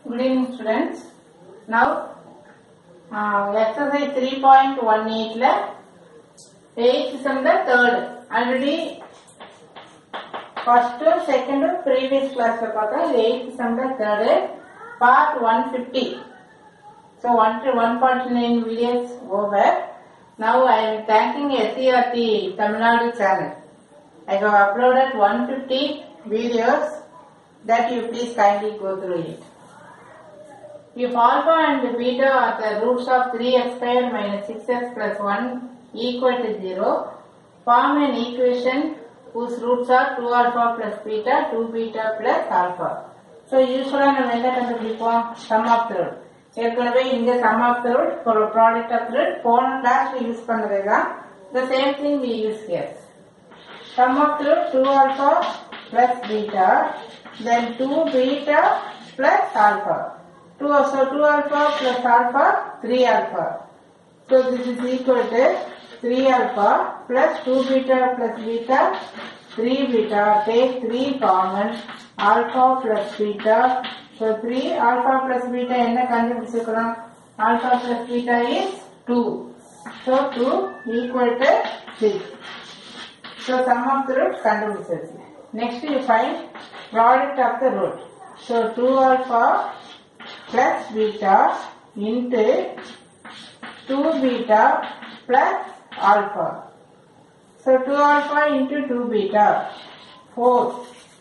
Good evening, students. Now, exercise 3.18 la 8th sum the third. Already first, second, previous class la paatha. 8th sum the third. Part 150. So 149 videos over. Now I am thanking SCRT Tamil Nadu channel. I have uploaded 150 videos that you please kindly go through it. If alpha and beta are the roots of 3x squared minus 6x plus 1 equal to 0, form an equation whose roots are 2 alpha plus beta, 2 beta plus alpha. So usually நம்ம என்ன கண்டுபிடிப்போம்? Sum of the root. ஏற்கனவே இங்க sum of the root for product of the root போன கிளாஸ்ல use பண்ணதுதான். The same thing we use here. Sum of the root 2 alpha plus beta, then 2 beta plus alpha. So 2 alpha plus alpha, 3 alpha. So this is equal to 3 alpha plus 2 beta plus beta, 3 beta. Take 3 common, alpha plus beta. So 3 alpha plus beta enna kandupidichukalam? Alpha plus beta is 2. So 2 equal to 6. So sum of the root kandupidichachu. Next you find product of the root. So 2 alpha plus beta into 2 beta plus alpha. So 2 alpha into 2 beta, 4.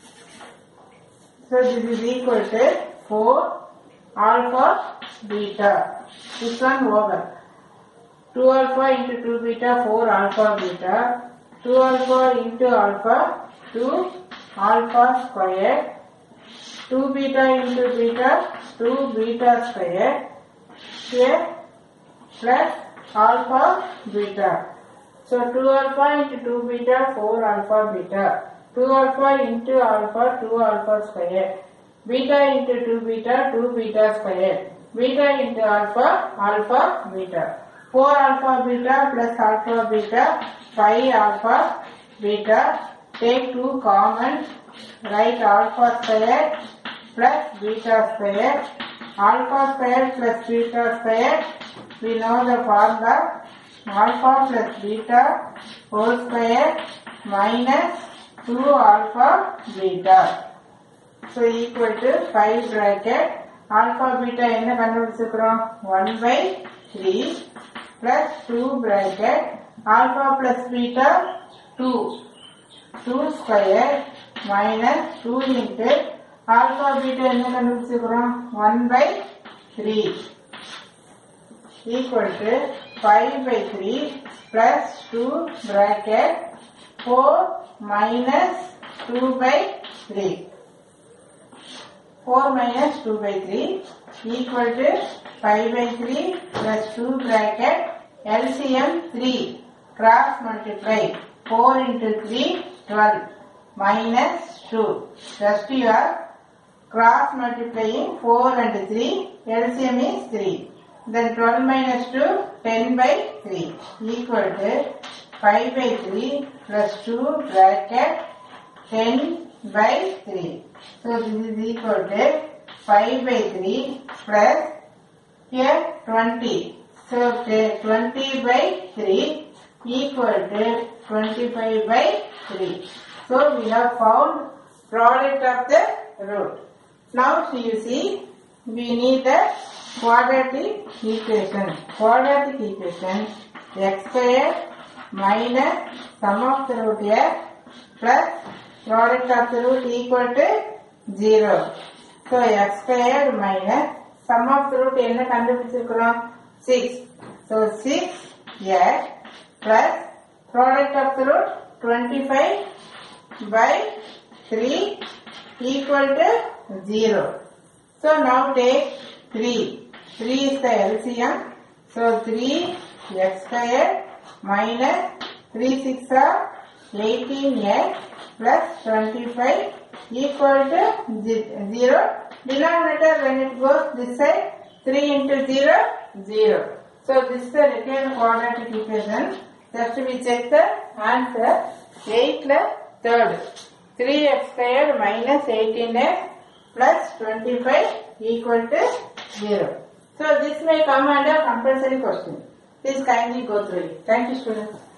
So this is equal to 4 alpha beta. This one over. 2 alpha into 2 beta, 4 alpha beta. 2 alpha into alpha, 2 alpha square. 2 beta into beta, 2 beta square, here plus alpha beta. So 2 alpha into 2 beta, 4 alpha beta. 2 alpha into alpha, 2 alpha square. Beta into 2 beta, 2 beta square. Beta into alpha, alpha beta. 4 alpha beta plus alpha beta, 5 alpha beta. Take 2 common, write alpha square plus beta square. Alpha square plus beta square, we know the formula. Alpha plus beta whole square minus 2 alpha beta. So equal to 5 bracket. Alpha beta enna kandupidichukurom? 1 by 3 plus 2 bracket. Alpha plus beta 2. 2 square minus 2 into alpha beta enna kandupidichukurom? 1 by 3 equal to 5 by 3 plus 2 bracket 4 minus 2 by 3. 4 minus 2 by 3 equal to 5 by 3 plus 2 bracket LCM 3. Cross multiply 4 into 3, 12 minus 2. Just you are cross multiplying 4 and 3, LCM is 3. Then 12 minus 2, 10 by 3 equal to 5 by 3 plus 2 bracket 10 by 3. So this is equal to 5 by 3 plus here 20. So 20 by 3 equal to 25 by 3. So we have found product of the root. Now you see we need the quadratic equation. Quadratic equation x square minus sum of the root x plus product of the root equal to 0. So x square minus sum of the root enna kandupidichukurom? 6. So 6x plus product of the root 25 by 3 equal to 0. So now take 3. 3 is the LCM. So 3x square minus 3 6 are 18x plus 25 equal to 0. Denominator when it goes this side, 3 into 0, 0. So this is the required quadratic equation. Just we check the answer. 8 la third. 3x square minus 18x plus 25 equal to 0. So this may come under compulsory question. Please kindly go through it. Thank you, students.